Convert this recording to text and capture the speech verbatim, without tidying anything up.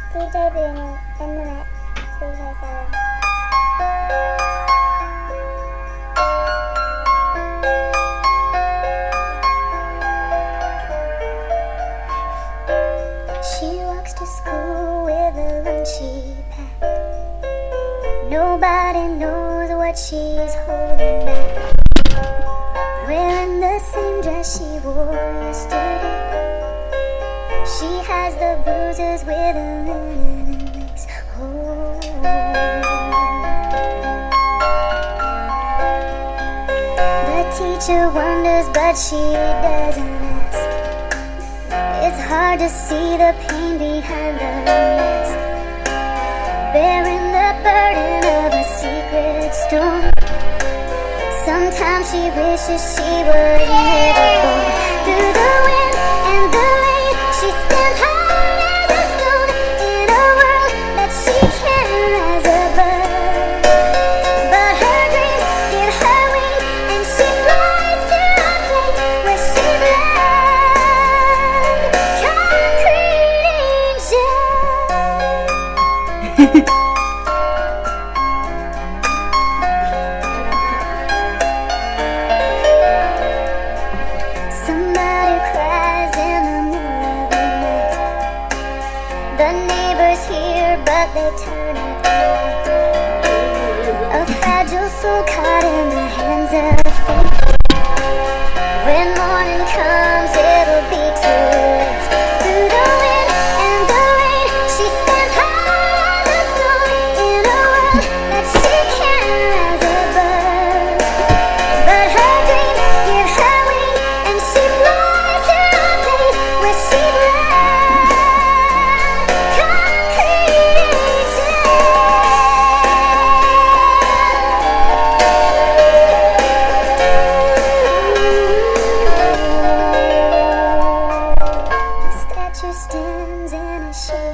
D J Booney in the mix, D K seven. She walks to school with a lunch she packed. Nobody knows what she's holding back. Wearing the same dress she wore yesterday. She has the bruises with a linen lace. Oh. The teacher wonders, but she doesn't ask. It's hard to see the pain behind the mask. Bearing the burden of a secret storm. Sometimes she wishes she was never born. Through the wind and the rain, she stands high as a stone in a world that she can't rise above. But her dreams give her wings, and she flies to a place where she's loved. Concrete angel. The neighbors hear, but they turn it off. A fragile soul caught in the hands of fate. When morning comes, it'll be too late. Through the wind and the rain, she stands high as a stone in a world that she can't rise above. But her dreams give her wings, and she flies to a place where she's loved. Stands in a shade.